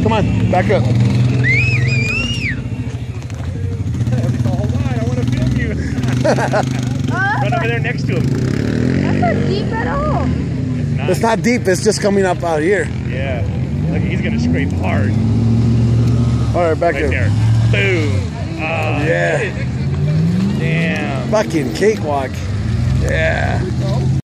Come on, back up. I want to film you. Run over there next to him. That's not deep at all. It's not deep. It's just coming up out here. Yeah. Look, he's going to scrape hard. All right, back Right up. there. Boom. Oh, Yeah. Damn. Fucking cakewalk. Yeah.